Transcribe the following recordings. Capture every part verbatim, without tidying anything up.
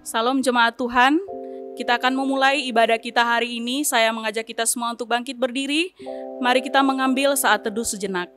Salam jemaat Tuhan, kita akan memulai ibadah kita hari ini. Saya mengajak kita semua untuk bangkit berdiri. Mari kita mengambil saat teduh sejenak.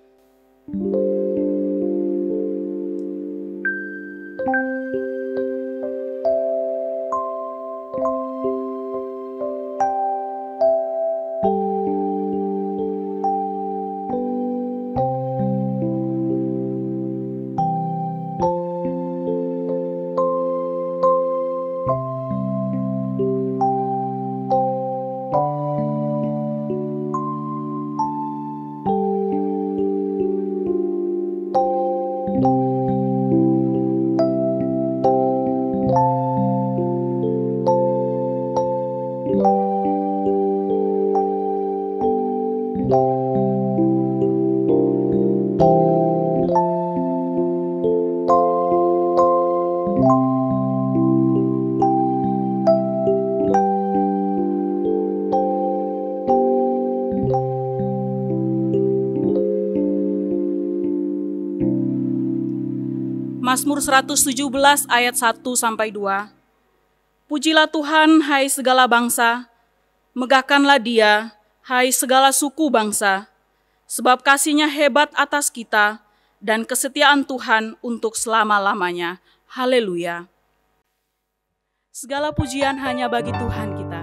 Mazmur seratus tujuh belas ayat satu sampai dua. Pujilah Tuhan, hai segala bangsa, megahkanlah Dia, hai segala suku bangsa, sebab kasih-Nya hebat atas kita dan kesetiaan Tuhan untuk selama-lamanya. Haleluya. Segala pujian hanya bagi Tuhan kita.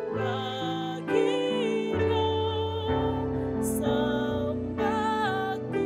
Bagi Dia sembahku.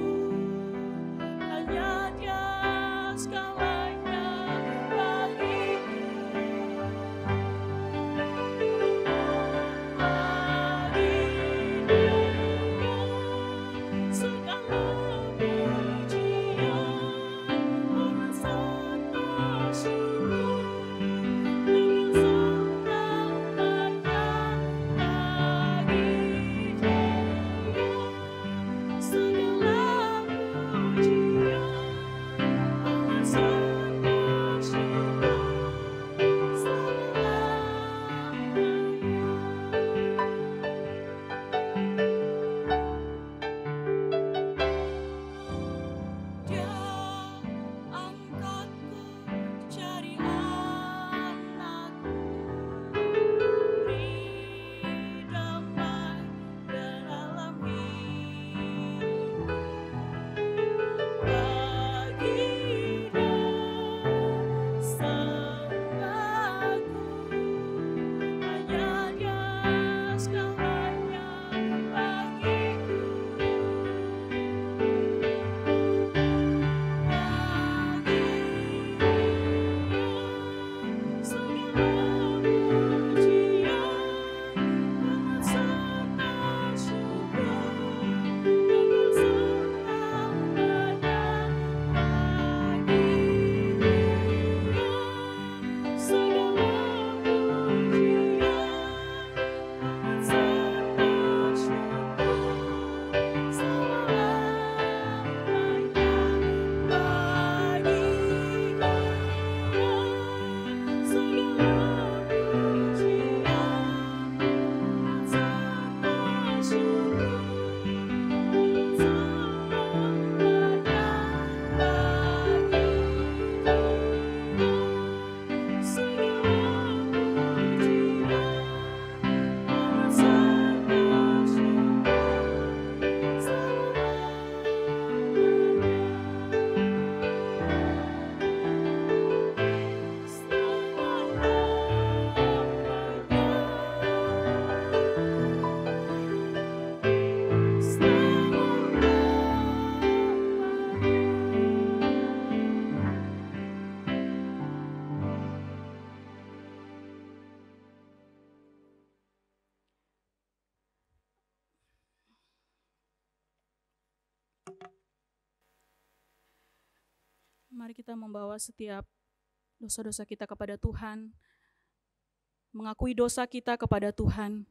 Mari kita membawa setiap dosa-dosa kita kepada Tuhan, mengakui dosa kita kepada Tuhan.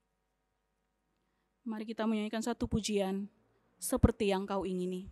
Mari kita menyanyikan satu pujian, seperti yang Kau ingini.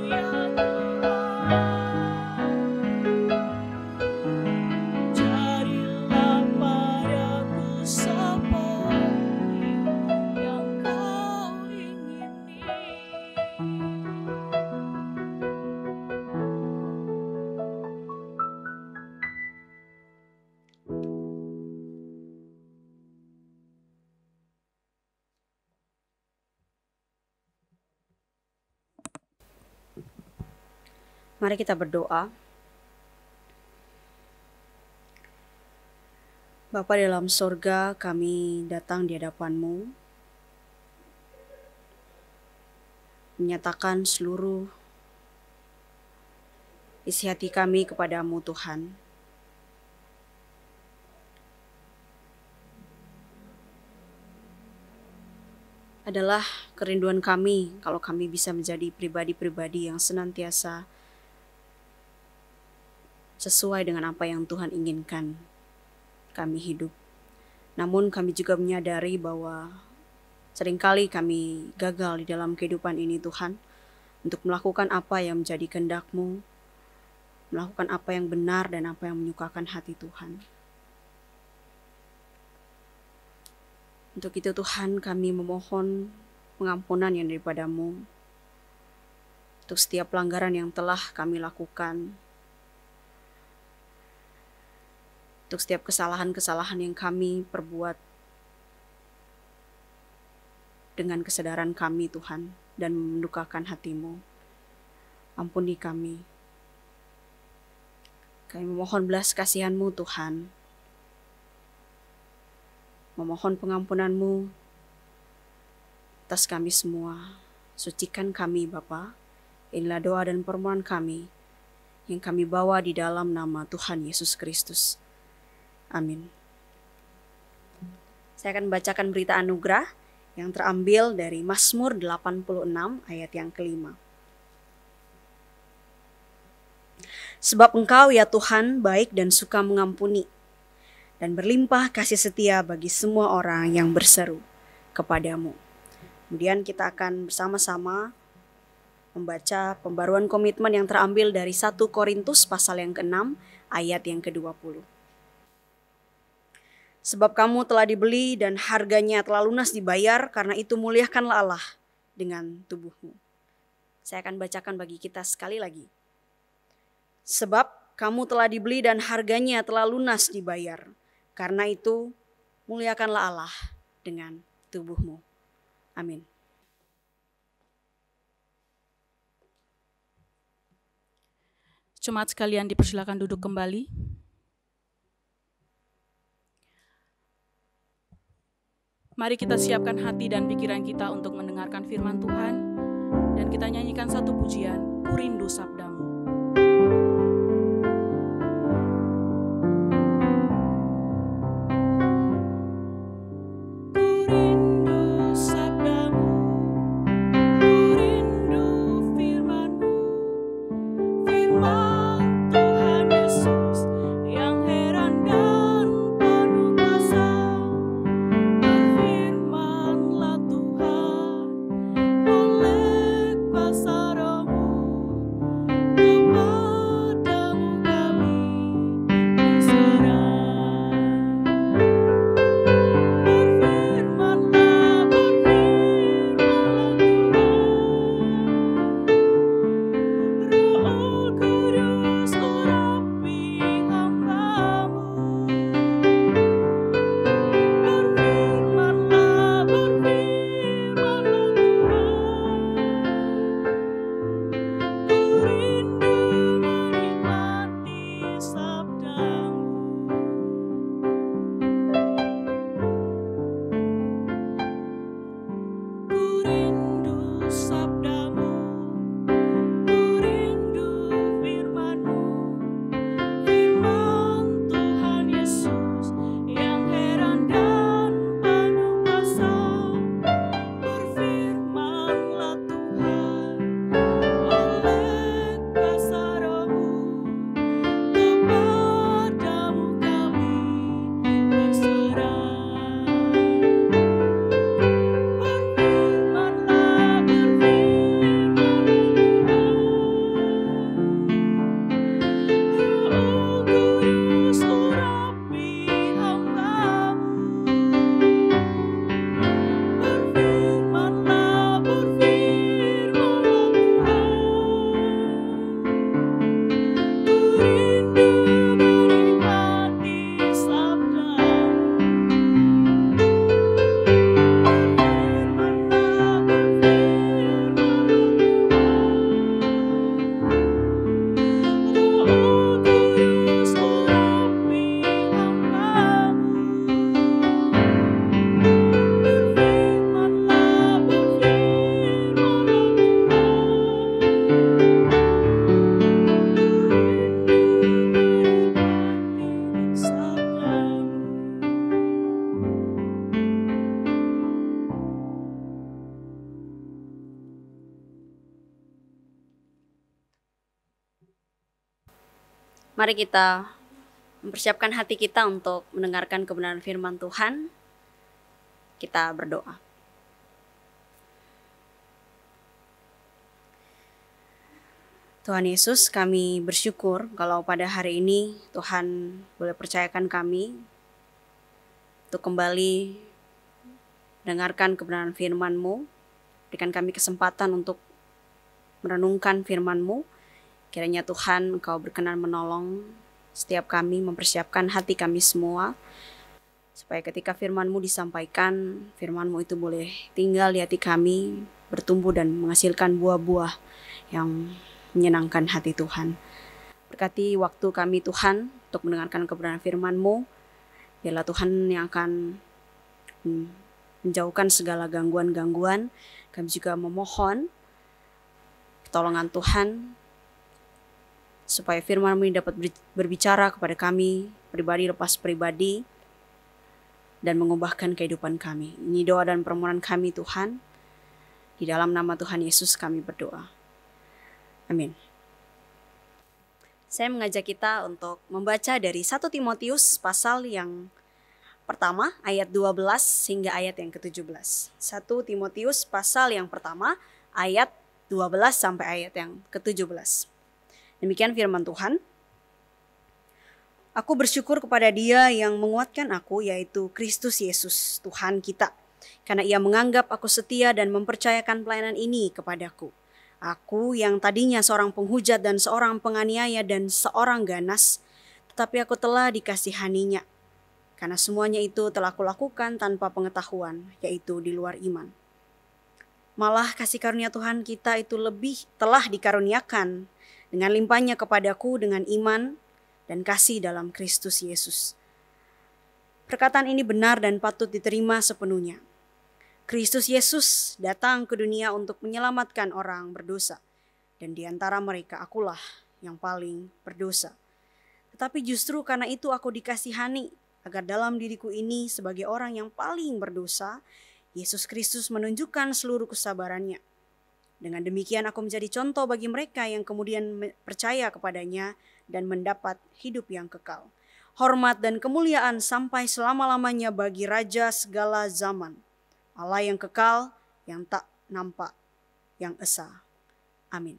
Cari Mari kita berdoa. Bapa dalam sorga, kami datang di hadapan-Mu, menyatakan seluruh isi hati kami kepada-Mu Tuhan. Adalah kerinduan kami kalau kami bisa menjadi pribadi-pribadi yang senantiasa sesuai dengan apa yang Tuhan inginkan kami hidup. Namun kami juga menyadari bahwa seringkali kami gagal di dalam kehidupan ini Tuhan, untuk melakukan apa yang menjadi kehendak-Mu, melakukan apa yang benar dan apa yang menyukakan hati Tuhan. Untuk itu Tuhan, kami memohon pengampunan yang daripada-Mu untuk setiap pelanggaran yang telah kami lakukan, untuk setiap kesalahan-kesalahan yang kami perbuat dengan kesadaran kami Tuhan dan mendukakan hati-Mu. Ampuni kami. Kami memohon belas kasihan-Mu Tuhan, memohon pengampunan-Mu atas kami semua. Sucikan kami Bapa. Inilah doa dan permohonan kami yang kami bawa di dalam nama Tuhan Yesus Kristus. Amin. Saya akan membacakan berita anugerah yang terambil dari Mazmur delapan puluh enam ayat yang kelima. Sebab Engkau ya Tuhan baik dan suka mengampuni, dan berlimpah kasih setia bagi semua orang yang berseru kepada-Mu. Kemudian kita akan bersama-sama membaca pembaruan komitmen yang terambil dari satu Korintus pasal yang keenam ayat yang kedua puluh. Sebab kamu telah dibeli dan harganya telah lunas dibayar, karena itu muliakanlah Allah dengan tubuhmu. Saya akan bacakan bagi kita sekali lagi. Sebab kamu telah dibeli dan harganya telah lunas dibayar, karena itu muliakanlah Allah dengan tubuhmu. Amin. Jemaat sekalian dipersilakan duduk kembali. Mari kita siapkan hati dan pikiran kita untuk mendengarkan firman Tuhan, dan kita nyanyikan satu pujian, Ku Rindu Sabdamu. Ku Mari kita mempersiapkan hati kita untuk mendengarkan kebenaran firman Tuhan. Kita berdoa. Tuhan Yesus, kami bersyukur kalau pada hari ini Tuhan boleh percayakan kami untuk kembali mendengarkan kebenaran firman-Mu. Berikan kami kesempatan untuk merenungkan firman-Mu. Kiranya Tuhan Engkau berkenan menolong setiap kami, mempersiapkan hati kami semua, supaya ketika firman-Mu disampaikan, firman-Mu itu boleh tinggal di hati kami, bertumbuh dan menghasilkan buah-buah yang menyenangkan hati Tuhan. Berkati waktu kami Tuhan untuk mendengarkan kebenaran firman-Mu. Biarlah Tuhan yang akan menjauhkan segala gangguan-gangguan. Kami juga memohon pertolongan Tuhan, supaya firman-Mu dapat berbicara kepada kami, pribadi lepas pribadi, dan mengubahkan kehidupan kami. Ini doa dan permohonan kami Tuhan. Di dalam nama Tuhan Yesus kami berdoa. Amin. Saya mengajak kita untuk membaca dari satu Timotius pasal yang pertama, ayat dua belas hingga ayat yang ketujuh belas. satu Timotius pasal yang pertama, ayat dua belas sampai ayat yang ketujuh belas. Demikian firman Tuhan. Aku bersyukur kepada Dia yang menguatkan aku, yaitu Kristus Yesus, Tuhan kita. Karena Ia menganggap aku setia dan mempercayakan pelayanan ini kepadaku. Aku yang tadinya seorang penghujat dan seorang penganiaya dan seorang ganas, tetapi aku telah dikasihaninya. Karena semuanya itu telah kulakukan tanpa pengetahuan, yaitu di luar iman. Malah kasih karunia Tuhan kita itu lebih telah dikaruniakan dengan limpahnya kepadaku dengan iman dan kasih dalam Kristus Yesus. Perkataan ini benar dan patut diterima sepenuhnya. Kristus Yesus datang ke dunia untuk menyelamatkan orang berdosa, dan di antara mereka akulah yang paling berdosa. Tetapi justru karena itu aku dikasihani, agar dalam diriku ini sebagai orang yang paling berdosa, Yesus Kristus menunjukkan seluruh kesabarannya. Dengan demikian aku menjadi contoh bagi mereka yang kemudian percaya kepadanya dan mendapat hidup yang kekal. Hormat dan kemuliaan sampai selama-lamanya bagi Raja segala zaman, Allah yang kekal, yang tak nampak, yang esa. Amin.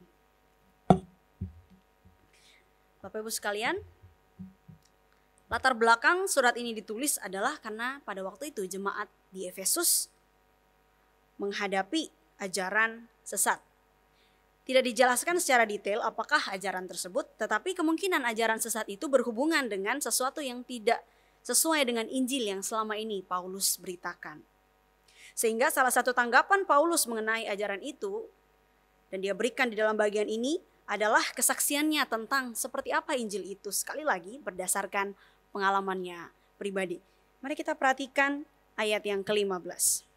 Bapak Ibu sekalian, latar belakang surat ini ditulis adalah karena pada waktu itu jemaat di Efesus menghadapi ajaran sesat. Tidak dijelaskan secara detail apakah ajaran tersebut, tetapi kemungkinan ajaran sesat itu berhubungan dengan sesuatu yang tidak sesuai dengan Injil yang selama ini Paulus beritakan. Sehingga salah satu tanggapan Paulus mengenai ajaran itu, dan dia berikan di dalam bagian ini, adalah kesaksiannya tentang seperti apa Injil itu, sekali lagi berdasarkan pengalamannya pribadi. Mari kita perhatikan ayat yang kelima belas.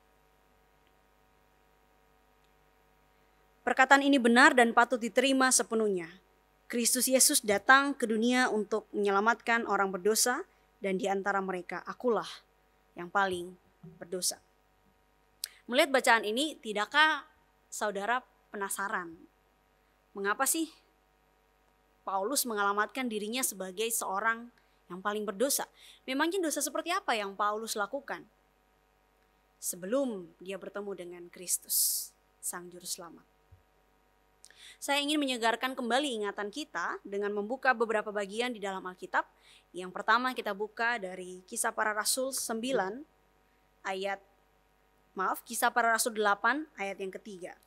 Perkataan ini benar dan patut diterima sepenuhnya. Kristus Yesus datang ke dunia untuk menyelamatkan orang berdosa, dan di antara mereka akulah yang paling berdosa. Melihat bacaan ini, tidakkah saudara penasaran? Mengapa sih Paulus mengalamatkan dirinya sebagai seorang yang paling berdosa? Memangnya dosa seperti apa yang Paulus lakukan sebelum dia bertemu dengan Kristus, Sang Juru Selamat? Saya ingin menyegarkan kembali ingatan kita dengan membuka beberapa bagian di dalam Alkitab. Yang pertama kita buka dari Kisah Para Rasul sembilan ayat Maaf, Kisah Para Rasul delapan ayat yang ketiga.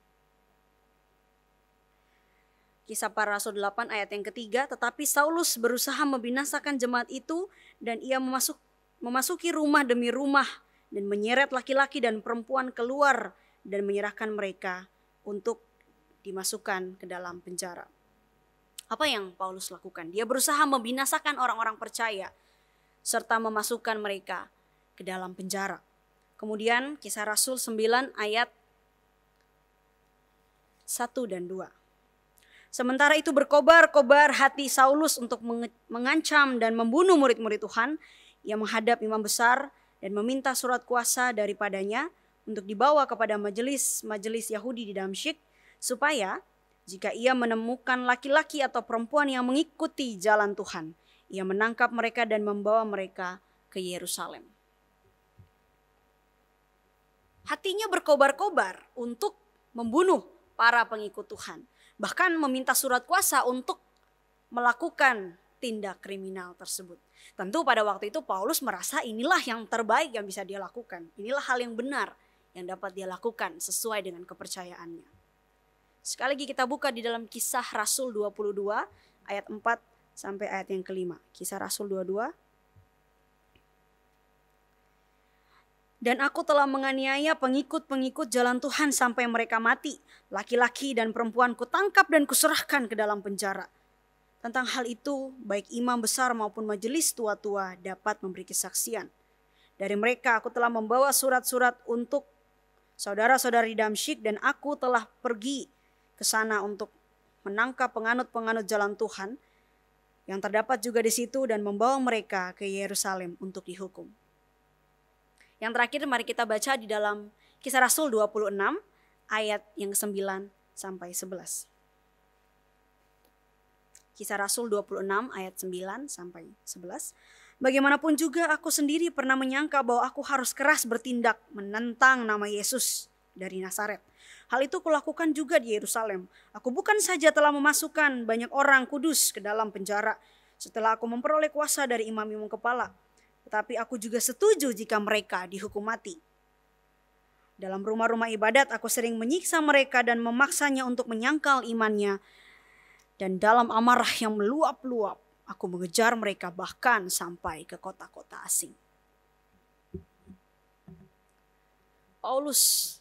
Kisah Para Rasul delapan ayat yang ketiga, tetapi Saulus berusaha membinasakan jemaat itu, dan ia memasuk, memasuki rumah demi rumah dan menyeret laki-laki dan perempuan keluar dan menyerahkan mereka untuk dimasukkan ke dalam penjara. Apa yang Paulus lakukan? Dia berusaha membinasakan orang-orang percaya serta memasukkan mereka ke dalam penjara. Kemudian Kisah Rasul sembilan ayat satu dan dua. Sementara itu berkobar-kobar hati Saulus untuk mengancam dan membunuh murid-murid Tuhan. Ia menghadap imam besar dan meminta surat kuasa daripadanya untuk dibawa kepada majelis-majelis Yahudi di Damsyik, supaya Jika ia menemukan laki-laki atau perempuan yang mengikuti jalan Tuhan, ia menangkap mereka dan membawa mereka ke Yerusalem. Hatinya berkobar-kobar untuk membunuh para pengikut Tuhan. Bahkan meminta surat kuasa untuk melakukan tindak kriminal tersebut. Tentu pada waktu itu Paulus merasa inilah yang terbaik yang bisa dia lakukan. Inilah hal yang benar yang dapat dia lakukan sesuai dengan kepercayaannya. Sekali lagi kita buka di dalam Kisah Rasul dua puluh dua ayat empat sampai ayat yang kelima. Kisah Rasul dua puluh dua. Dan aku telah menganiaya pengikut-pengikut jalan Tuhan sampai mereka mati. Laki-laki dan perempuan kutangkap dan kuserahkan ke dalam penjara. Tentang hal itu, baik imam besar maupun majelis tua-tua dapat memberi kesaksian. Dari mereka aku telah membawa surat-surat untuk saudara-saudari Damsyik, dan aku telah pergi ke sana untuk menangkap penganut-penganut jalan Tuhan yang terdapat juga di situ dan membawa mereka ke Yerusalem untuk dihukum. Yang terakhir mari kita baca di dalam Kisah Rasul dua puluh enam ayat yang kesembilan sampai sebelas. Kisah Rasul dua puluh enam ayat sembilan sampai sebelas. Bagaimanapun juga aku sendiri pernah menyangka bahwa aku harus keras bertindak menentang nama Yesus dari Nazaret. Hal itu kulakukan juga di Yerusalem. Aku bukan saja telah memasukkan banyak orang kudus ke dalam penjara setelah aku memperoleh kuasa dari imam-imam kepala, tetapi aku juga setuju jika mereka dihukum mati. Dalam rumah-rumah ibadat aku sering menyiksa mereka dan memaksanya untuk menyangkal imannya. Dan dalam amarah yang meluap-luap aku mengejar mereka bahkan sampai ke kota-kota asing. Paulus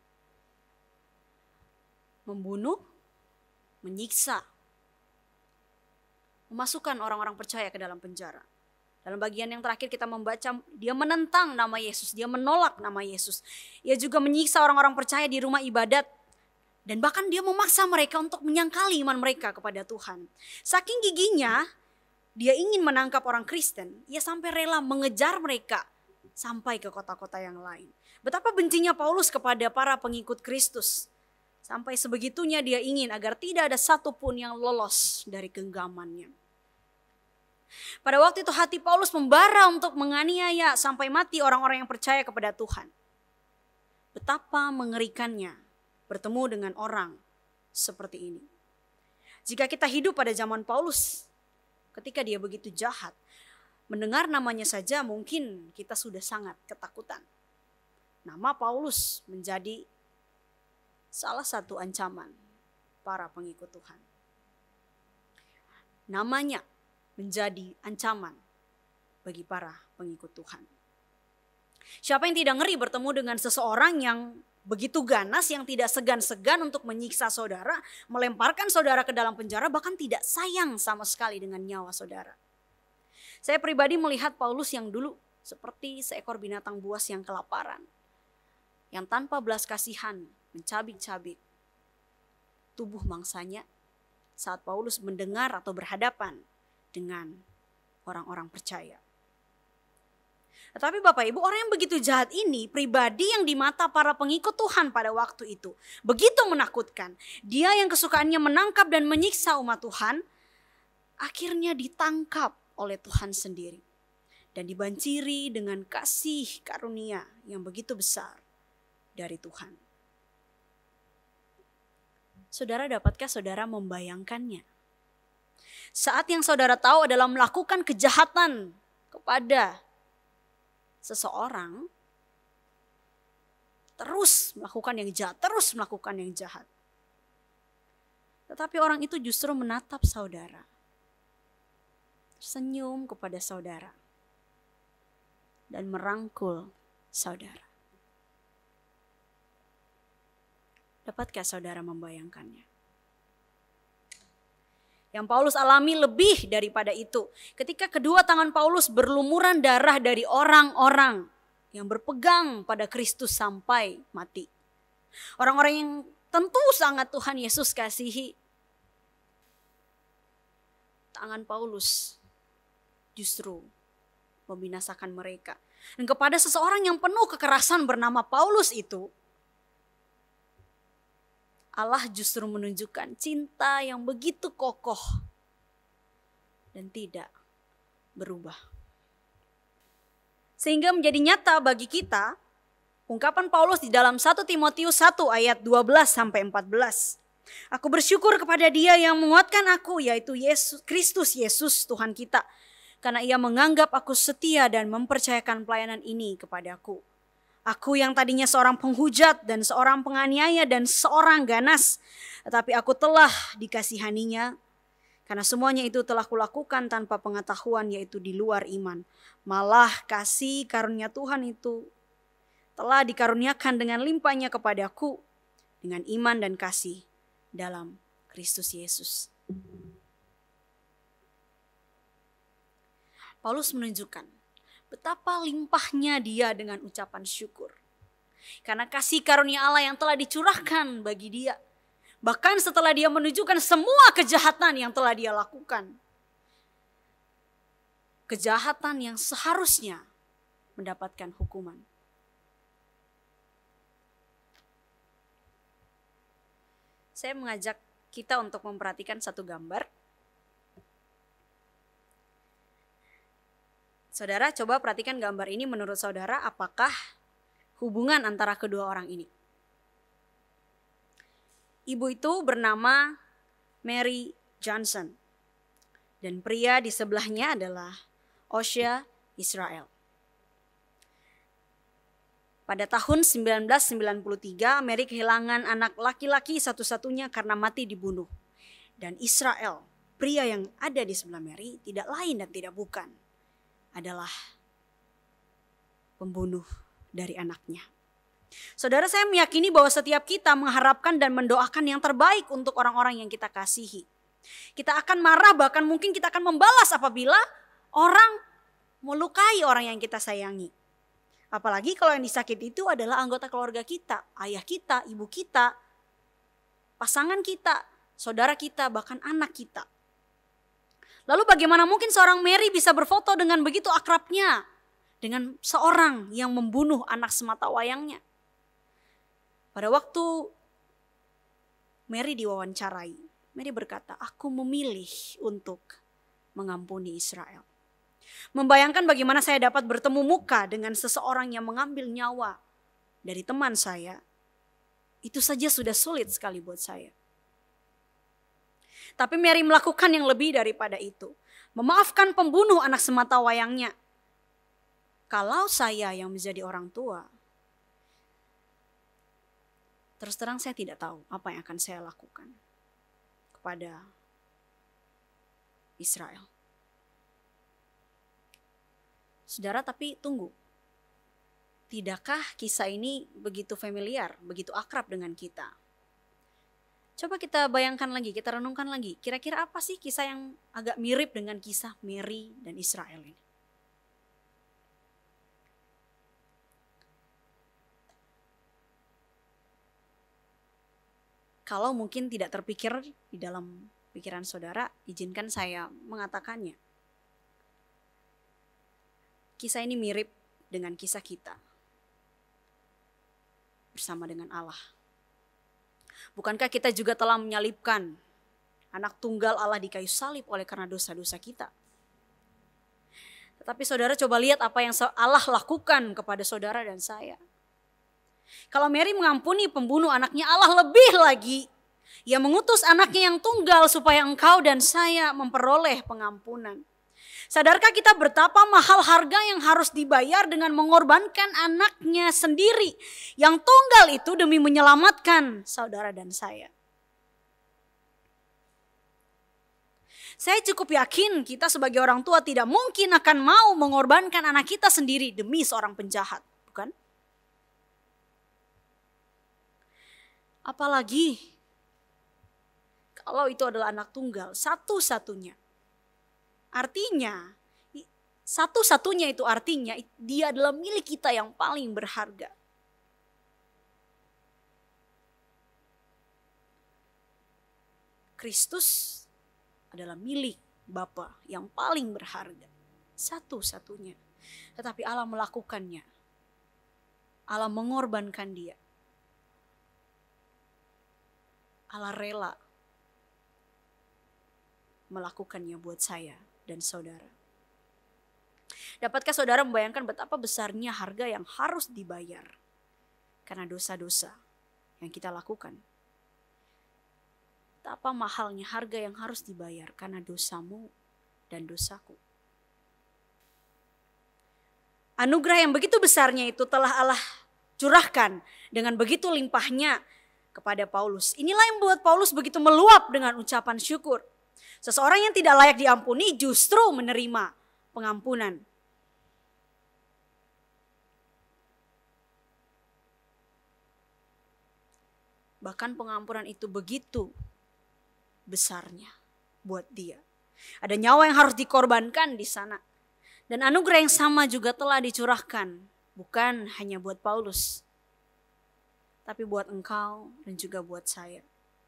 membunuh, menyiksa, memasukkan orang-orang percaya ke dalam penjara. Dalam bagian yang terakhir kita membaca dia menentang nama Yesus, dia menolak nama Yesus. Ia juga menyiksa orang-orang percaya di rumah ibadat. Dan bahkan dia memaksa mereka untuk menyangkali iman mereka kepada Tuhan. Saking giginya dia ingin menangkap orang Kristen, ia sampai rela mengejar mereka sampai ke kota-kota yang lain. Betapa bencinya Paulus kepada para pengikut Kristus. Sampai sebegitunya dia ingin agar tidak ada satupun yang lolos dari genggamannya. Pada waktu itu hati Paulus membara untuk menganiaya sampai mati orang-orang yang percaya kepada Tuhan. Betapa mengerikannya bertemu dengan orang seperti ini. Jika kita hidup pada zaman Paulus, ketika dia begitu jahat, mendengar namanya saja mungkin kita sudah sangat ketakutan. Nama Paulus menjadi salah satu ancaman para pengikut Tuhan. Namanya menjadi ancaman bagi para pengikut Tuhan. Siapa yang tidak ngeri bertemu dengan seseorang yang begitu ganas, yang tidak segan-segan untuk menyiksa saudara, melemparkan saudara ke dalam penjara, bahkan tidak sayang sama sekali dengan nyawa saudara. Saya pribadi melihat Paulus yang dulu seperti seekor binatang buas yang kelaparan, yang tanpa belas kasihan mencabik-cabik tubuh mangsanya saat Paulus mendengar atau berhadapan dengan orang-orang percaya. Tetapi Bapak Ibu, orang yang begitu jahat ini pribadi yang di mata para pengikut Tuhan pada waktu itu begitu menakutkan. Dia yang kesukaannya menangkap dan menyiksa umat Tuhan, akhirnya ditangkap oleh Tuhan sendiri dan dibanjiri dengan kasih karunia yang begitu besar dari Tuhan. Saudara, dapatkah saudara membayangkannya? Saat yang saudara tahu adalah melakukan kejahatan kepada seseorang, terus melakukan yang jahat, terus melakukan yang jahat. Tetapi orang itu justru menatap saudara, tersenyum kepada saudara, dan merangkul saudara. Dapatkah saudara membayangkannya? Yang Paulus alami lebih daripada itu. Ketika kedua tangan Paulus berlumuran darah dari orang-orang yang berpegang pada Kristus sampai mati. Orang-orang yang tentu sangat Tuhan Yesus kasihi. Tangan Paulus justru membinasakan mereka. Dan kepada seseorang yang penuh kekerasan bernama Paulus itu, Allah justru menunjukkan cinta yang begitu kokoh dan tidak berubah. Sehingga menjadi nyata bagi kita ungkapan Paulus di dalam satu Timotius satu ayat dua belas sampai empat belas. Aku bersyukur kepada Dia yang menguatkan aku, yaitu Yesus Kristus Yesus Tuhan kita, karena Ia menganggap aku setia dan mempercayakan pelayanan ini kepadaku. Aku yang tadinya seorang penghujat dan seorang penganiaya dan seorang ganas, tetapi aku telah dikasihaninya, karena semuanya itu telah kulakukan tanpa pengetahuan, yaitu di luar iman. Malah kasih karunia Tuhan itu telah dikaruniakan dengan limpahnya kepadaku dengan iman dan kasih dalam Kristus Yesus. Paulus menunjukkan betapa limpahnya dia dengan ucapan syukur. Karena kasih karunia Allah yang telah dicurahkan bagi dia. Bahkan setelah dia menunjukkan semua kejahatan yang telah dia lakukan. Kejahatan yang seharusnya mendapatkan hukuman. Saya mengajak kita untuk memperhatikan satu gambar. Saudara, coba perhatikan gambar ini, menurut saudara apakah hubungan antara kedua orang ini? Ibu itu bernama Mary Johnson. Dan pria di sebelahnya adalah Osha Israel. Pada tahun sembilan belas sembilan puluh tiga, Mary kehilangan anak laki-laki satu-satunya karena mati dibunuh. Dan Israel, pria yang ada di sebelah Mary, tidak lain dan tidak bukan adalah pembunuh dari anaknya. Saudara, saya meyakini bahwa setiap kita mengharapkan dan mendoakan yang terbaik untuk orang-orang yang kita kasihi. Kita akan marah, bahkan mungkin kita akan membalas apabila orang melukai orang yang kita sayangi. Apalagi kalau yang disakiti itu adalah anggota keluarga kita, ayah kita, ibu kita, pasangan kita, saudara kita, bahkan anak kita. Lalu bagaimana mungkin seorang Mary bisa berfoto dengan begitu akrabnya dengan seorang yang membunuh anak semata wayangnya? Pada waktu Mary diwawancarai, Mary berkata, aku memilih untuk mengampuni Israel. Membayangkan bagaimana saya dapat bertemu muka dengan seseorang yang mengambil nyawa dari teman saya, itu saja sudah sulit sekali buat saya. Tapi Mary melakukan yang lebih daripada itu. Memaafkan pembunuh anak semata wayangnya. Kalau saya yang menjadi orang tua, terus terang saya tidak tahu apa yang akan saya lakukan kepada Israel. Saudara, tapi tunggu. Tidakkah kisah ini begitu familiar, begitu akrab dengan kita? Coba kita bayangkan lagi, kita renungkan lagi. Kira-kira apa sih kisah yang agak mirip dengan kisah Mary dan Israel ini? Kalau mungkin tidak terpikir di dalam pikiran saudara, izinkan saya mengatakannya. Kisah ini mirip dengan kisah kita bersama dengan Allah. Bukankah kita juga telah menyalibkan anak tunggal Allah di kayu salib oleh karena dosa-dosa kita? Tetapi saudara coba lihat apa yang Allah lakukan kepada saudara dan saya. Kalau Mary mengampuni pembunuh anaknya, Allah lebih lagi. Ia mengutus anaknya yang tunggal supaya engkau dan saya memperoleh pengampunan. Sadarkah kita betapa mahal harga yang harus dibayar dengan mengorbankan anaknya sendiri yang tunggal itu demi menyelamatkan saudara dan saya? Saya cukup yakin kita sebagai orang tua tidak mungkin akan mau mengorbankan anak kita sendiri demi seorang penjahat, bukan? Apalagi kalau itu adalah anak tunggal, satu-satunya. Artinya, satu-satunya itu artinya dia adalah milik kita yang paling berharga. Kristus adalah milik Bapa yang paling berharga. Satu-satunya. Tetapi Allah melakukannya. Allah mengorbankan dia. Allah rela melakukannya buat saya dan saudara. Dapatkah saudara membayangkan betapa besarnya harga yang harus dibayar karena dosa-dosa yang kita lakukan? Betapa mahalnya harga yang harus dibayar karena dosamu dan dosaku. Anugerah yang begitu besarnya itu telah Allah curahkan dengan begitu limpahnya kepada Paulus. Inilah yang membuat Paulus begitu meluap dengan ucapan syukur. Seseorang yang tidak layak diampuni justru menerima pengampunan. Bahkan pengampunan itu begitu besarnya buat dia. Ada nyawa yang harus dikorbankan di sana. Dan anugerah yang sama juga telah dicurahkan. Bukan hanya buat Paulus, tapi buat engkau dan juga buat saya.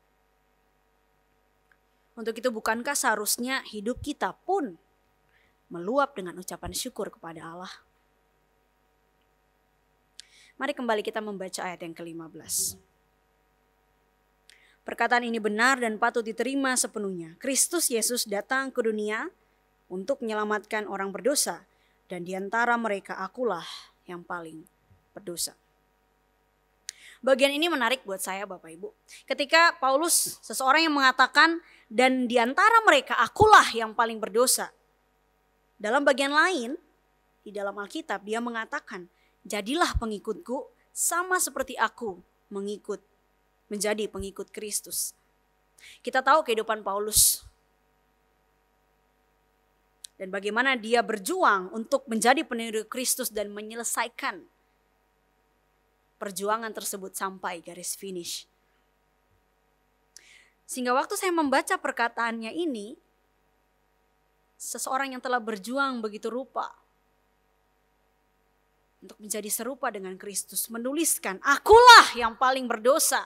Untuk itu bukankah seharusnya hidup kita pun meluap dengan ucapan syukur kepada Allah? Mari kembali kita membaca ayat yang kelima belas. Perkataan ini benar dan patut diterima sepenuhnya. Kristus Yesus datang ke dunia untuk menyelamatkan orang berdosa, dan di antara mereka akulah yang paling berdosa. Bagian ini menarik buat saya Bapak Ibu. Ketika Paulus, seseorang yang mengatakan, dan di antara mereka akulah yang paling berdosa. Dalam bagian lain, di dalam Alkitab dia mengatakan, jadilah pengikutku sama seperti aku mengikut, menjadi pengikut Kristus. Kita tahu kehidupan Paulus. Dan bagaimana dia berjuang untuk menjadi peniru Kristus dan menyelesaikan perjuangan tersebut sampai garis finish. Sehingga waktu saya membaca perkataannya ini, seseorang yang telah berjuang begitu rupa untuk menjadi serupa dengan Kristus menuliskan, akulah yang paling berdosa.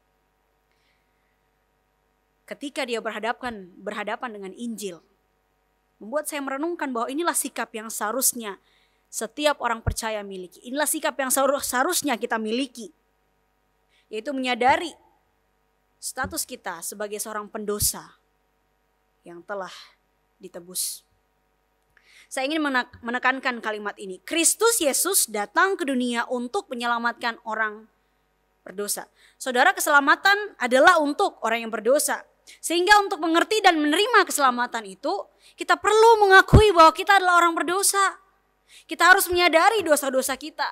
Ketika dia berhadapan berhadapan dengan Injil, membuat saya merenungkan bahwa inilah sikap yang seharusnya setiap orang percaya miliki. Inilah sikap yang seharusnya kita miliki. Yaitu menyadari status kita sebagai seorang pendosa yang telah ditebus. Saya ingin menekankan kalimat ini. Kristus Yesus datang ke dunia untuk menyelamatkan orang berdosa. Saudara, keselamatan adalah untuk orang yang berdosa. Sehingga untuk mengerti dan menerima keselamatan itu, kita perlu mengakui bahwa kita adalah orang berdosa. Kita harus menyadari dosa-dosa kita.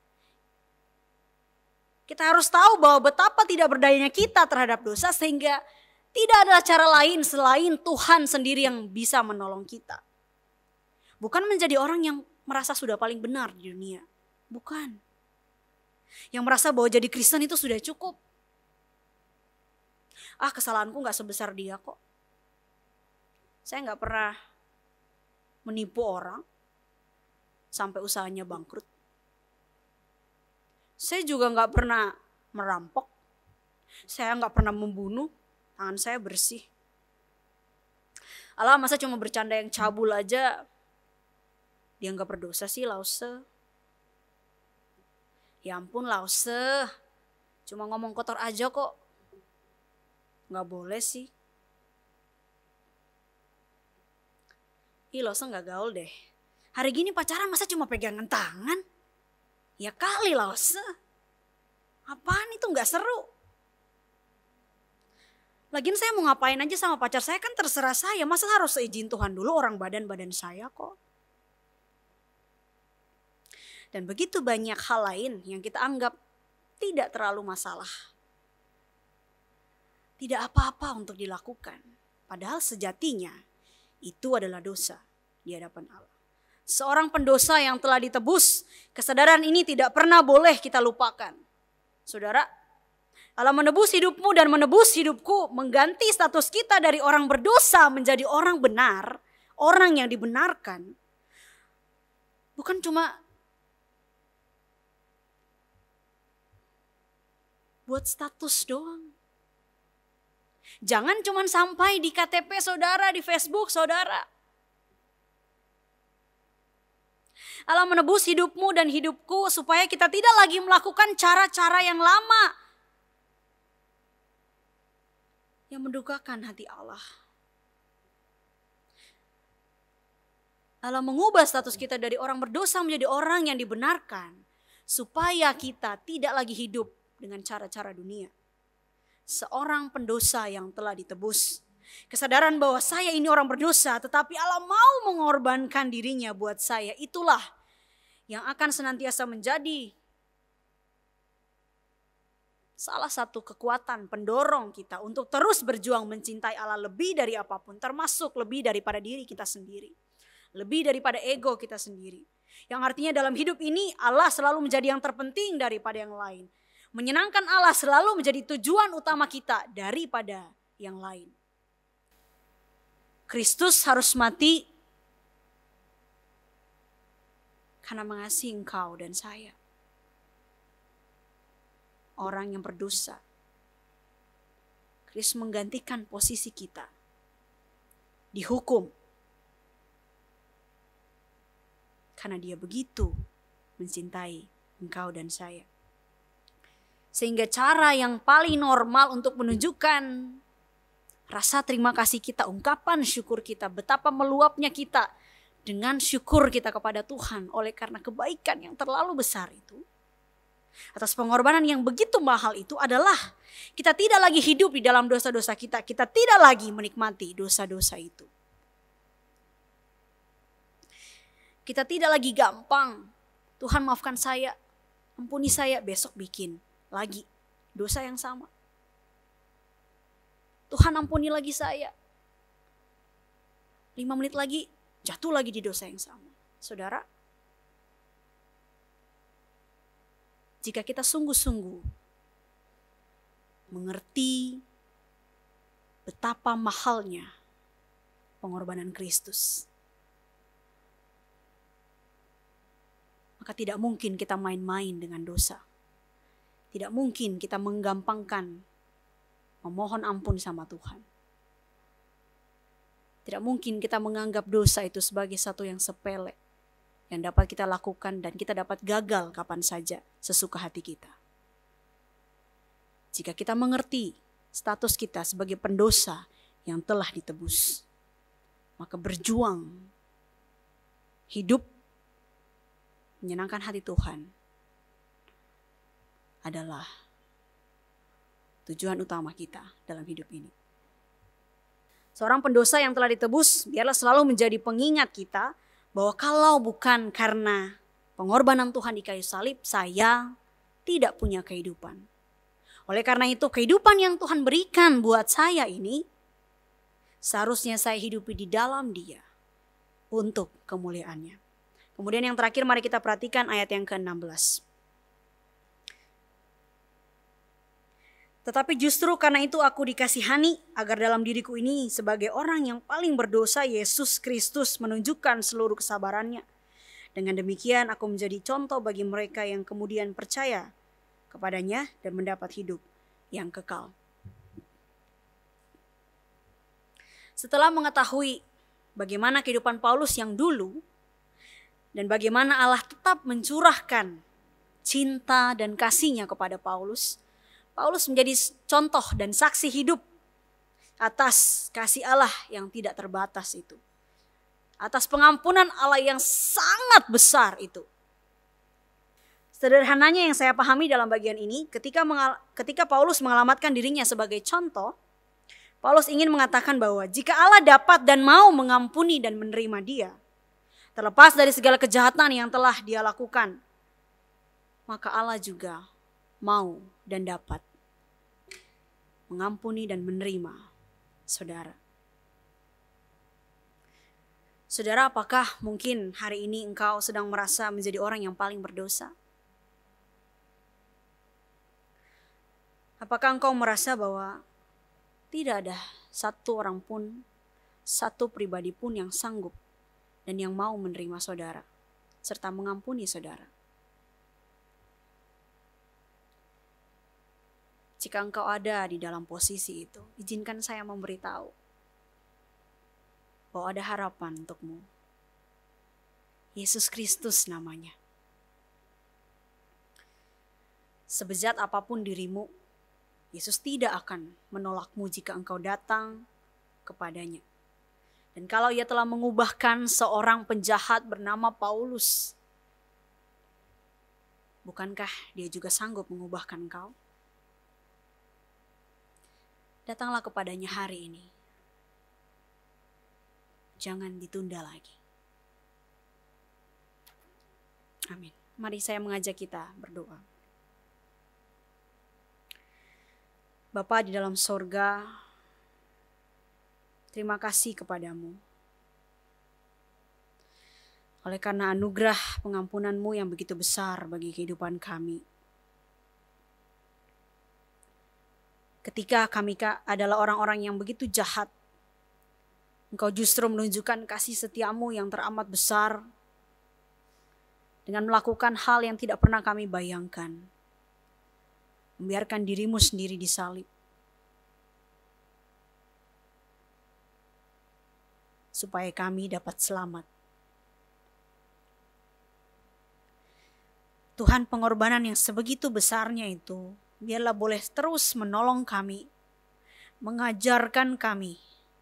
Kita harus tahu bahwa betapa tidak berdayanya kita terhadap dosa, sehingga tidak ada cara lain selain Tuhan sendiri yang bisa menolong kita. Bukan menjadi orang yang merasa sudah paling benar di dunia. Bukan. Yang merasa bahwa jadi Kristen itu sudah cukup. Ah, kesalahanku gak sebesar dia kok. Saya gak pernah menipu orang sampai usahanya bangkrut. Saya juga gak pernah merampok. Saya gak pernah membunuh. Tangan saya bersih. Alah, masa cuma bercanda yang cabul aja dia gak berdosa sih, Lause. Ya ampun Lause, cuma ngomong kotor aja kok. Gak boleh sih. Ih, Lause gak gaul deh. Hari gini pacaran masa cuma pegangan tangan? Ya kali Lause. Apaan itu, gak seru. Lagian saya mau ngapain aja sama pacar saya kan terserah saya. Masa harus seizin Tuhan dulu, orang badan-badan saya kok. Dan begitu banyak hal lain yang kita anggap tidak terlalu masalah. Tidak apa-apa untuk dilakukan. Padahal sejatinya itu adalah dosa di hadapan Allah. Seorang pendosa yang telah ditebus, kesadaran ini tidak pernah boleh kita lupakan. Saudara, Allah menebus hidupmu dan menebus hidupku, mengganti status kita dari orang berdosa menjadi orang benar, orang yang dibenarkan. Bukan cuma buat status doang. Jangan cuma sampai di K T P saudara, di Facebook saudara. Allah menebus hidupmu dan hidupku supaya kita tidak lagi melakukan cara-cara yang lama. yang mendukakan hati Allah. Allah mengubah status kita dari orang berdosa menjadi orang yang dibenarkan, supaya kita tidak lagi hidup dengan cara-cara dunia. Seorang pendosa yang telah ditebus. Kesadaran bahwa saya ini orang berdosa, tetapi Allah mau mengorbankan dirinya buat saya. Itulah yang akan senantiasa menjadi salah satu kekuatan pendorong kita untuk terus berjuang mencintai Allah lebih dari apapun, termasuk lebih daripada diri kita sendiri, lebih daripada ego kita sendiri. Yang artinya dalam hidup ini Allah selalu menjadi yang terpenting daripada yang lain. Menyenangkan Allah selalu menjadi tujuan utama kita daripada yang lain. Kristus harus mati karena mengasihi engkau dan saya. Orang yang berdosa. Kristus menggantikan posisi kita. Dihukum. Karena dia begitu mencintai engkau dan saya. Sehingga cara yang paling normal untuk menunjukkan rasa terima kasih kita, ungkapan syukur kita, betapa meluapnya kita dengan syukur kita kepada Tuhan oleh karena kebaikan yang terlalu besar itu, atas pengorbanan yang begitu mahal itu adalah kita tidak lagi hidup di dalam dosa-dosa kita, kita tidak lagi menikmati dosa-dosa itu. Kita tidak lagi gampang, Tuhan maafkan saya, ampuni saya, besok bikin lagi dosa yang sama. Tuhan ampuni lagi saya. Lima menit lagi jatuh lagi di dosa yang sama. Saudara, jika kita sungguh-sungguh mengerti betapa mahalnya pengorbanan Kristus, maka tidak mungkin kita main-main dengan dosa. Tidak mungkin kita menggampangkan memohon ampun sama Tuhan. Tidak mungkin kita menganggap dosa itu sebagai satu yang sepele, yang dapat kita lakukan dan kita dapat gagal kapan saja sesuka hati kita. Jika kita mengerti status kita sebagai pendosa yang telah ditebus, maka berjuang, hidup menyenangkan hati Tuhan adalah tujuan utama kita dalam hidup ini. Seorang pendosa yang telah ditebus biarlah selalu menjadi pengingat kita bahwa kalau bukan karena pengorbanan Tuhan di kayu salib, saya tidak punya kehidupan. Oleh karena itu kehidupan yang Tuhan berikan buat saya ini seharusnya saya hidupi di dalam Dia untuk kemuliaannya. Kemudian yang terakhir mari kita perhatikan ayat yang ke enam belas. Tetapi justru karena itu aku dikasihani agar dalam diriku ini sebagai orang yang paling berdosa Yesus Kristus menunjukkan seluruh kesabarannya. Dengan demikian aku menjadi contoh bagi mereka yang kemudian percaya kepadanya dan mendapat hidup yang kekal. Setelah mengetahui bagaimana kehidupan Paulus yang dulu dan bagaimana Allah tetap mencurahkan cinta dan kasih-Nya kepada Paulus, Paulus menjadi contoh dan saksi hidup atas kasih Allah yang tidak terbatas itu. Atas pengampunan Allah yang sangat besar itu. Sederhananya yang saya pahami dalam bagian ini, ketika mengal- ketika Paulus mengalamatkan dirinya sebagai contoh, Paulus ingin mengatakan bahwa jika Allah dapat dan mau mengampuni dan menerima dia, terlepas dari segala kejahatan yang telah dia lakukan, maka Allah juga mau dan dapat mengampuni dan menerima saudara. Saudara, apakah mungkin hari ini engkau sedang merasa menjadi orang yang paling berdosa? Apakah engkau merasa bahwa tidak ada satu orang pun, satu pribadi pun yang sanggup dan yang mau menerima saudara serta mengampuni saudara? Jika engkau ada di dalam posisi itu, izinkan saya memberitahu bahwa ada harapan untukmu. Yesus Kristus namanya. Sebejat apapun dirimu, Yesus tidak akan menolakmu jika engkau datang kepadanya. Dan kalau ia telah mengubahkan seorang penjahat bernama Paulus, bukankah dia juga sanggup mengubahkan engkau? Datanglah kepadanya hari ini. Jangan ditunda lagi. Amin. Mari saya mengajak kita berdoa. Bapa di dalam sorga, terima kasih kepadamu. Oleh karena anugerah pengampunanmu yang begitu besar bagi kehidupan kami. Ketika kami adalah orang-orang yang begitu jahat, Engkau justru menunjukkan kasih setiamu yang teramat besar dengan melakukan hal yang tidak pernah kami bayangkan. Membiarkan dirimu sendiri disalib. Supaya kami dapat selamat. Tuhan, pengorbanan yang sebegitu besarnya itu, biarlah boleh terus menolong kami, mengajarkan kami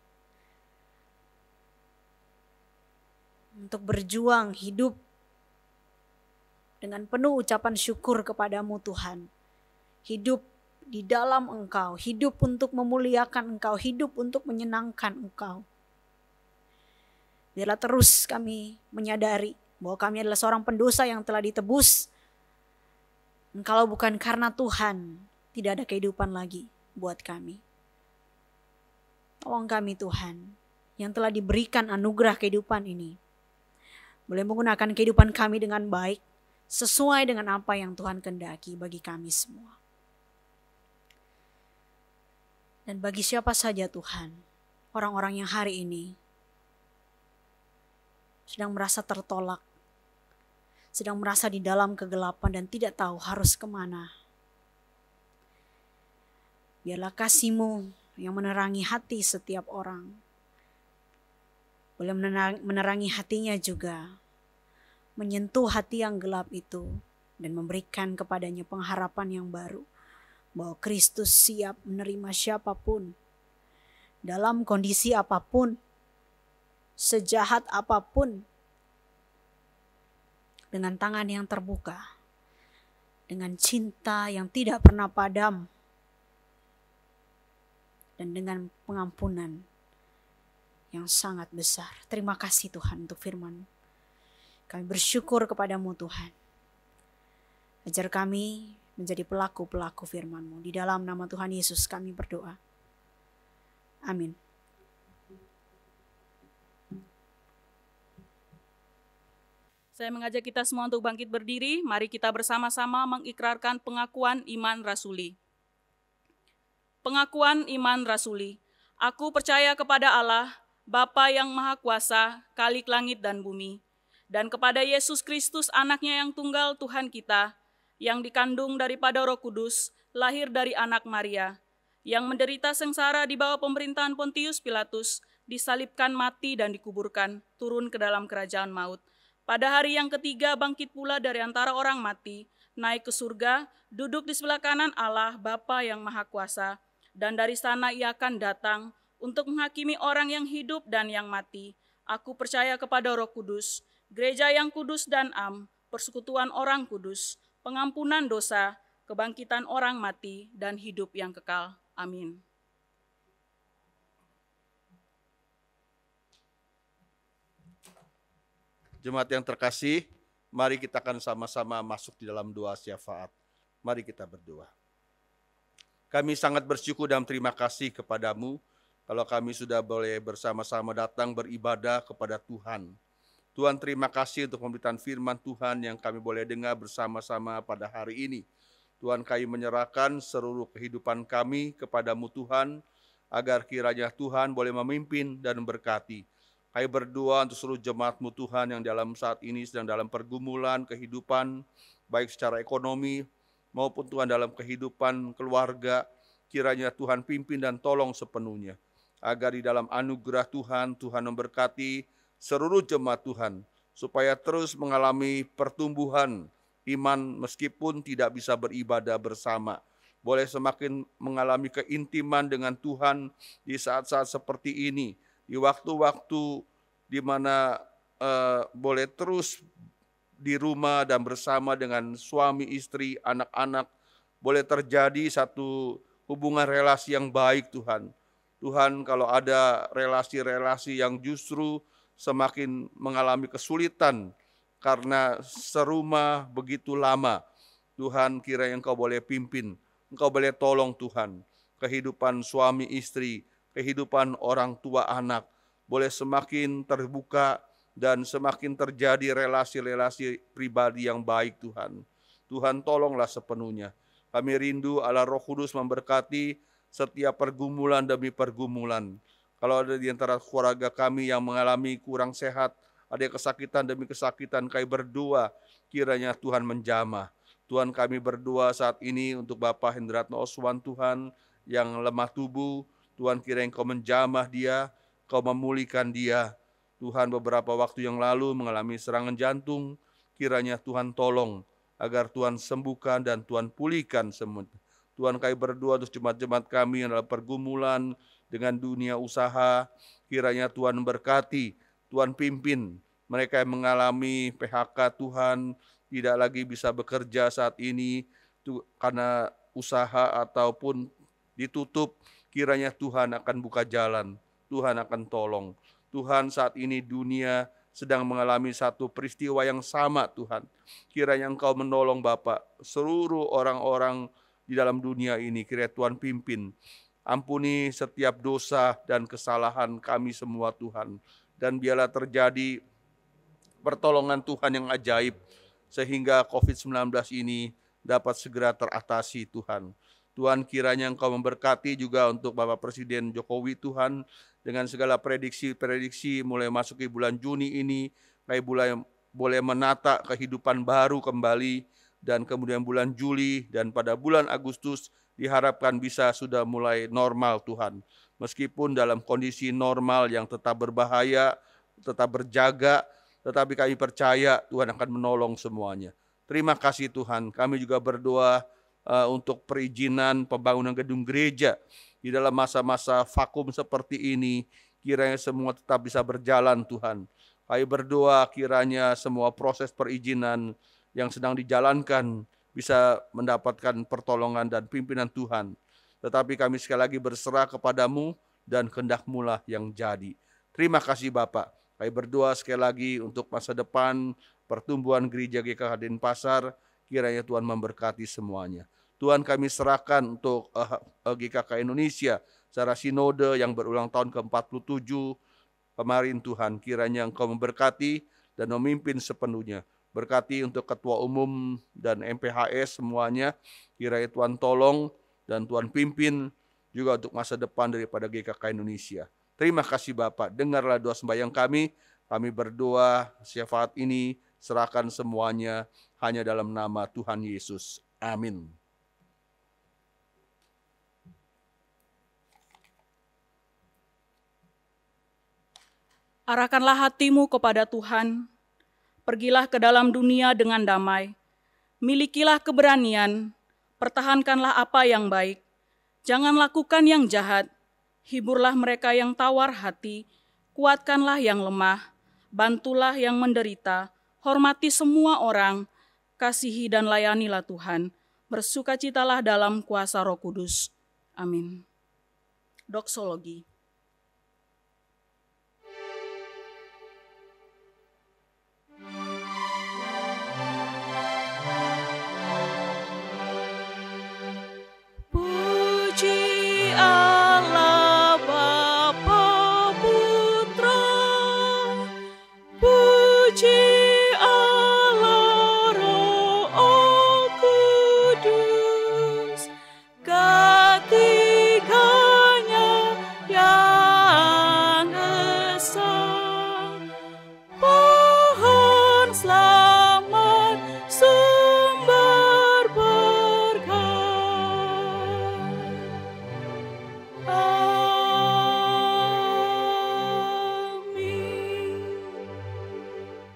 untuk berjuang hidup dengan penuh ucapan syukur kepadamu Tuhan. Hidup di dalam Engkau, hidup untuk memuliakan Engkau, hidup untuk menyenangkan Engkau. Biarlah terus kami menyadari bahwa kami adalah seorang pendosa yang telah ditebus. Kalau bukan karena Tuhan, tidak ada kehidupan lagi buat kami. Tolong kami Tuhan, yang telah diberikan anugerah kehidupan ini, boleh menggunakan kehidupan kami dengan baik, sesuai dengan apa yang Tuhan kehendaki bagi kami semua. Dan bagi siapa saja Tuhan, orang-orang yang hari ini sedang merasa tertolak, sedang merasa di dalam kegelapan dan tidak tahu harus kemana. Biarlah kasih-Mu yang menerangi hati setiap orang, boleh menerangi hatinya juga, menyentuh hati yang gelap itu dan memberikan kepadanya pengharapan yang baru. Bahwa Kristus siap menerima siapapun, dalam kondisi apapun, sejahat apapun, dengan tangan yang terbuka, dengan cinta yang tidak pernah padam, dan dengan pengampunan yang sangat besar. Terima kasih Tuhan untuk firman. Kami bersyukur kepadamu Tuhan. Ajar kami menjadi pelaku-pelaku firman-Mu. Di dalam nama Tuhan Yesus kami berdoa. Amin. Saya mengajak kita semua untuk bangkit berdiri. Mari kita bersama-sama mengikrarkan pengakuan iman rasuli. Pengakuan iman rasuli. Aku percaya kepada Allah, Bapa yang Maha Kuasa, Khalik langit dan bumi, dan kepada Yesus Kristus, Anaknya yang tunggal Tuhan kita, yang dikandung daripada Roh Kudus, lahir dari anak Maria, yang menderita sengsara di bawah pemerintahan Pontius Pilatus, disalibkan, mati dan dikuburkan, turun ke dalam kerajaan maut. Pada hari yang ketiga bangkit pula dari antara orang mati, naik ke surga, duduk di sebelah kanan Allah Bapa yang Maha Kuasa, dan dari sana Ia akan datang untuk menghakimi orang yang hidup dan yang mati. Aku percaya kepada Roh Kudus, gereja yang kudus dan am, persekutuan orang kudus, pengampunan dosa, kebangkitan orang mati, dan hidup yang kekal. Amin. Jemaat yang terkasih, mari kita akan sama-sama masuk di dalam doa syafaat. Mari kita berdoa. Kami sangat bersyukur dan terima kasih kepadamu, kalau kami sudah boleh bersama-sama datang beribadah kepada Tuhan. Tuhan, terima kasih untuk pemberitaan firman Tuhan yang kami boleh dengar bersama-sama pada hari ini. Tuhan, kami menyerahkan seluruh kehidupan kami kepadamu Tuhan, agar kiranya Tuhan boleh memimpin dan berkati. Kami berdoa untuk seluruh jemaat-Mu Tuhan yang dalam saat ini sedang dalam pergumulan kehidupan, baik secara ekonomi maupun Tuhan dalam kehidupan keluarga. Kiranya Tuhan pimpin dan tolong sepenuhnya, agar di dalam anugerah Tuhan, Tuhan memberkati seluruh jemaat Tuhan, supaya terus mengalami pertumbuhan iman meskipun tidak bisa beribadah bersama. boleh semakin mengalami keintiman dengan Tuhan di saat-saat seperti ini, di waktu-waktu di mana uh, boleh terus di rumah dan bersama dengan suami, istri, anak-anak, boleh terjadi satu hubungan relasi yang baik Tuhan. Tuhan, kalau ada relasi-relasi yang justru semakin mengalami kesulitan karena serumah begitu lama, Tuhan kiranya Engkau boleh pimpin, Engkau boleh tolong Tuhan. Kehidupan suami istri, kehidupan orang tua anak, boleh semakin terbuka dan semakin terjadi relasi-relasi pribadi yang baik Tuhan. Tuhan tolonglah sepenuhnya. Kami rindu Allah Roh Kudus memberkati setiap pergumulan demi pergumulan. Kalau ada di antara keluarga kami yang mengalami kurang sehat, ada kesakitan demi kesakitan, kami berdoa kiranya Tuhan menjamah. Tuhan, kami berdoa saat ini untuk Bapak Hendratno Oswan Tuhan yang lemah tubuh. Tuhan, kiranya Engkau menjamah dia, Engkau memulihkan dia. Tuhan, beberapa waktu yang lalu mengalami serangan jantung, kiranya Tuhan tolong agar Tuhan sembuhkan dan Tuhan pulihkan semua. Tuhan, kami berdoa untuk jemaat-jemaat kami yang dalam pergumulan dengan dunia usaha, kiranya Tuhan berkati, Tuhan pimpin mereka yang mengalami P H K. Tuhan, tidak lagi bisa bekerja saat ini karena usaha ataupun ditutup, kiranya Tuhan akan buka jalan, Tuhan akan tolong. Tuhan, saat ini dunia sedang mengalami satu peristiwa yang sama Tuhan. Kiranya Engkau menolong Bapak, seluruh orang-orang di dalam dunia ini, kiranya Tuhan pimpin. Ampuni setiap dosa dan kesalahan kami semua Tuhan. Dan biarlah terjadi pertolongan Tuhan yang ajaib, sehingga covid sembilan belas ini dapat segera teratasi Tuhan. Tuhan, kiranya Engkau memberkati juga untuk Bapak Presiden Jokowi Tuhan, dengan segala prediksi-prediksi mulai masuk ke bulan Juni ini, kayak mulai boleh menata kehidupan baru kembali, dan kemudian bulan Juli dan pada bulan Agustus diharapkan bisa sudah mulai normal Tuhan. Meskipun dalam kondisi normal yang tetap berbahaya, tetap berjaga, tetapi kami percaya Tuhan akan menolong semuanya. Terima kasih Tuhan, kami juga berdoa uh, untuk perizinan pembangunan gedung gereja. Di dalam masa-masa vakum seperti ini, kiranya semua tetap bisa berjalan Tuhan. Kami berdoa kiranya semua proses perizinan yang sedang dijalankan bisa mendapatkan pertolongan dan pimpinan Tuhan. Tetapi kami sekali lagi berserah kepadamu dan kehendak-Mu lah yang jadi. Terima kasih Bapak. Kami berdoa sekali lagi untuk masa depan pertumbuhan gereja G K K Denpasar, kiranya Tuhan memberkati semuanya. Tuhan, kami serahkan untuk uh, G K K Indonesia secara sinode yang berulang tahun ke empat puluh tujuh kemarin Tuhan, kiranya Engkau memberkati dan memimpin sepenuhnya. Berkati untuk ketua umum dan M P H S semuanya, kiranya Tuhan tolong dan Tuhan pimpin juga untuk masa depan daripada G K K Indonesia. Terima kasih Bapak, dengarlah doa sembahyang kami, kami berdoa syafaat ini, serahkan semuanya hanya dalam nama Tuhan Yesus. Amin. Arahkanlah hatimu kepada Tuhan, pergilah ke dalam dunia dengan damai, milikilah keberanian, pertahankanlah apa yang baik, jangan lakukan yang jahat, hiburlah mereka yang tawar hati, kuatkanlah yang lemah, bantulah yang menderita, hormati semua orang, kasihi dan layanilah Tuhan, bersukacitalah dalam kuasa Roh Kudus. Amin. Doksologi.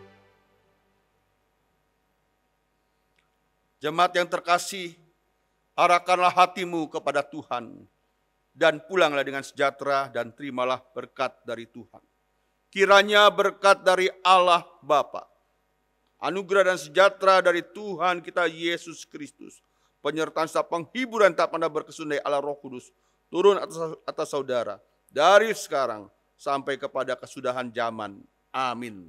Jemaat yang terkasih, arahkanlah hatimu kepada Tuhan, dan pulanglah dengan sejahtera dan terimalah berkat dari Tuhan. Kiranya berkat dari Allah Bapa, anugerah dan sejahtera dari Tuhan kita Yesus Kristus, penyertaan serta penghiburan tak pernah berkesudahan Allah Roh Kudus, turun atas, atas saudara, dari sekarang sampai kepada kesudahan zaman. Amin.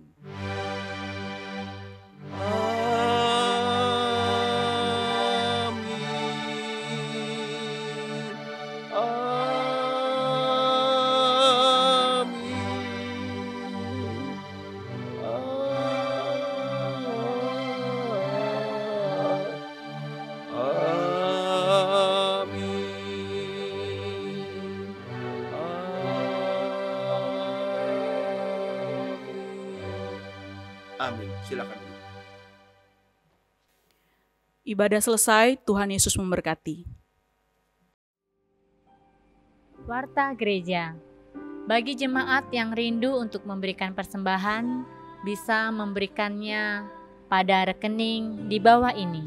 Amin. Silakan. Ibadah selesai, Tuhan Yesus memberkati. Warta Gereja. Bagi jemaat yang rindu untuk memberikan persembahan, bisa memberikannya pada rekening di bawah ini.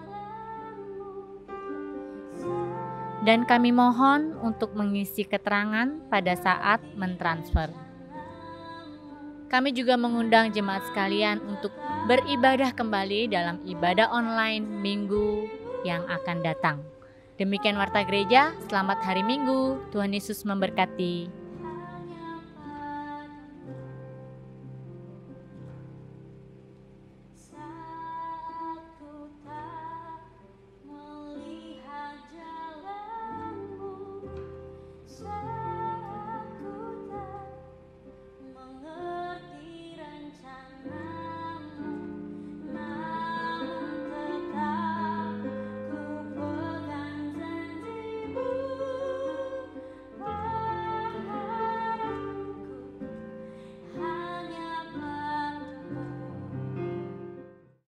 Dan kami mohon untuk mengisi keterangan pada saat mentransfer. Kami juga mengundang jemaat sekalian untuk beribadah kembali dalam ibadah online minggu yang akan datang. Demikian Warta Gereja, selamat hari Minggu, Tuhan Yesus memberkati.